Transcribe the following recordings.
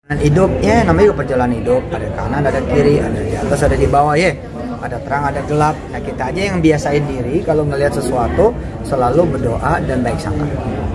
Hidup ya, namanya juga perjalanan hidup. Ada kanan, ada kiri, ada di atas, ada di bawah ya. Ada terang, ada gelap. Nah, kita aja yang biasain diri kalau ngelihat sesuatu selalu berdoa dan baik sangka.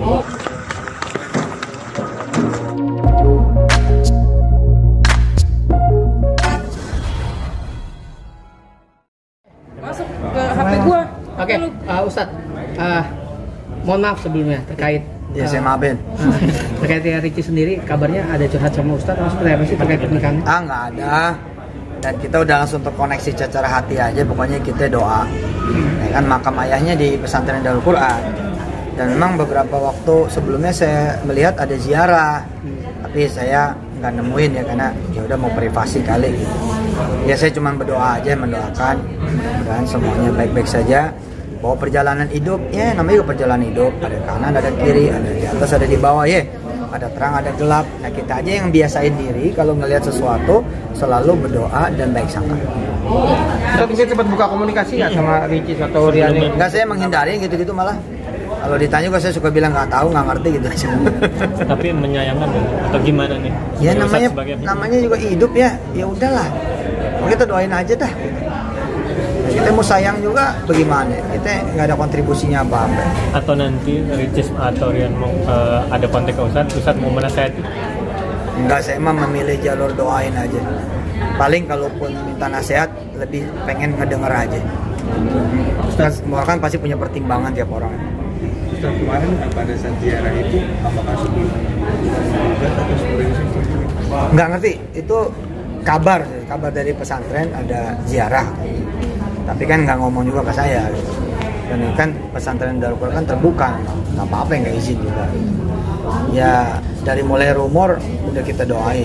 Masuk ke HP gua. Oke, Ustadz, mohon maaf sebelumnya terkait Ya, saya maafin. terkait Ricky sendiri, kabarnya ada curhat sama Ustadz, maksudnya apa sih terkait pernikahan? Nggak ada. Dan kita udah langsung terkoneksi secara hati aja. Pokoknya kita doa. Ya kan, makam ayahnya di pesantren Darul Quran. Dan memang beberapa waktu sebelumnya saya melihat ada ziarah, tapi saya nggak nemuin ya karena ya udah mau privasi kali gitu. Ya saya cuma berdoa aja, mendoakan mudah-mudahan semuanya baik-baik saja. Bahwa perjalanan hidup ya, namanya juga perjalanan hidup. Ada kanan, ada kiri, ada di atas, ada di bawah ya. Ada terang, ada gelap. Nah, kita aja yang biasain diri kalau ngelihat sesuatu selalu berdoa dan baik sangka. Ustadz mungkin sempat buka komunikasi nggak sama Ricky atau Riani? Enggak, saya menghindari gitu-gitu malah. Kalau ditanya juga saya suka bilang nggak tahu, nggak ngerti gitu aja. Tapi menyayangkan atau gimana nih? Ya namanya juga hidup ya. Ya udahlah. Kita doain aja dah. Kita mau sayang juga bagaimana? Kita nggak ada kontribusinya apa-apa. Atau nanti Ricis atau Rian mau ada kontak ke Ustadz mau menasihati? Enggak, saya emang memilih jalur doain aja. Paling kalaupun minta nasihat lebih pengen ngedenger aja. Ustadz kan pasti punya pertimbangan tiap orang. Ustadz kemarin pada saat ziarah itu apakah sebelum atau sebelum? Nggak ngerti, itu kabar dari pesantren ada ziarah. Tapi kan nggak ngomong juga ke saya gitu. Dan kan pesantren Darul Quran kan terbuka, nggak apa-apa nggak izin juga. Ya dari mulai rumor udah kita doain.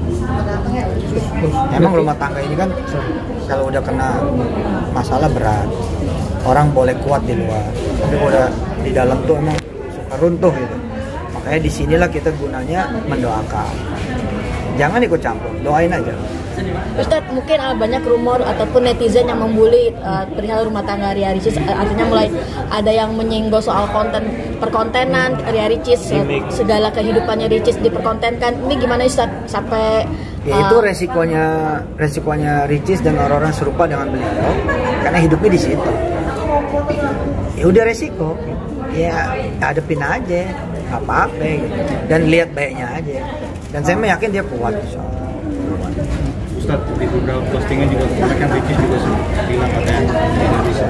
Emang rumah tangga ini kan kalau udah kena masalah berat, orang boleh kuat di luar, tapi kalau udah di dalam tuh emang suka runtuh gitu. Makanya disinilah kita gunanya mendoakan. Jangan ikut campur, doain aja. Ustadz, mungkin banyak rumor ataupun netizen yang membuli perihal rumah tangga Ria Ricis, artinya mulai ada yang menyinggung soal perkontenan Ria Ricis, segala kehidupannya Ricis diperkontenkan. Ini gimana Ustadz sampai ya itu resikonya Ricis dan orang-orang serupa dengan beliau karena hidupnya di situ. Ya udah resiko, ya hadepin aja, nggak apa-apa gitu. Dan lihat baiknya aja. Dan saya yakin dia kuat. Ustadz, di beberapa postingan juga kemarin kan Ricis juga bilang katanya tidak bisa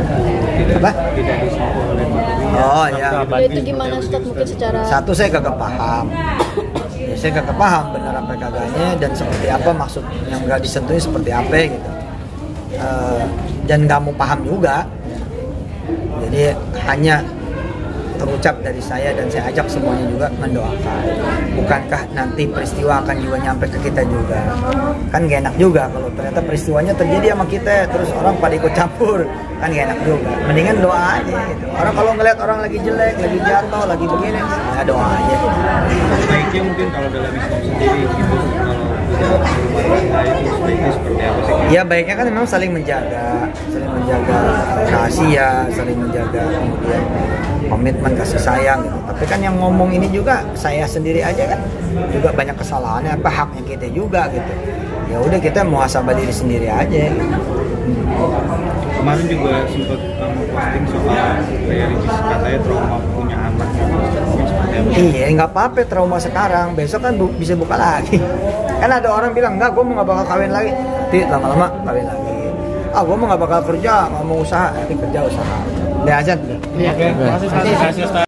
oleh Oh ya. Itu gimana Ustadz mungkin secara Satu, saya kagak paham. Ya, saya kagak paham benar apa kagaknya dan seperti apa maksud yang nggak disentuhnya seperti apa gitu. Dan nggak mau paham juga. Jadi hanya terucap dari saya dan saya ajak semuanya juga mendoakan. Bukankah nanti peristiwa akan juga nyampe ke kita juga? Kan gak enak juga kalau ternyata peristiwanya terjadi sama kita terus orang pada ikut campur, kan gak enak juga. Mendingan doa aja gitu. Orang kalau ngeliat orang lagi jelek, lagi jatuh, lagi begini, ya doa aja. Baiknya mungkin kalau dalam Islam sendiri gitu, kalau rumah tangga itu sebaiknya seperti apa sih? Ya baiknya kan memang saling menjaga rahasia, saling menjaga kemudian komitmen, kasih sayang gitu. Tapi kan yang ngomong ini juga saya sendiri aja kan juga banyak kesalahannya, apa haknya kita juga gitu. Ya udah kita muhasabah diri sendiri aja gitu. Kemarin juga sempat posting soal Ria Ricis katanya trauma punya anak gitu. Seperti apa? Iya, nggak apa-apa trauma sekarang, besok kan bisa buka lagi. Kan ada orang bilang enggak, gue mau nggak bakal kawin lagi. Nanti lama-lama kawin lagi. Gue mau nggak bakal kerja, nggak mau usaha, nanti kerja usaha. Udah aja. Iya. Terima kasih.